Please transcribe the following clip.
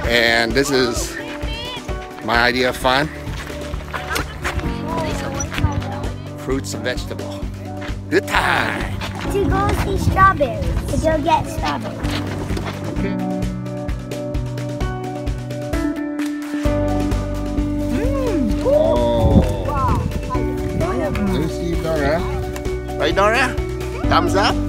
And this is my idea of fun. Fruits and vegetables. Good time. To go see strawberries. To go get strawberries. Oh. Lucy, Dora. Right, Dora? Thumbs up?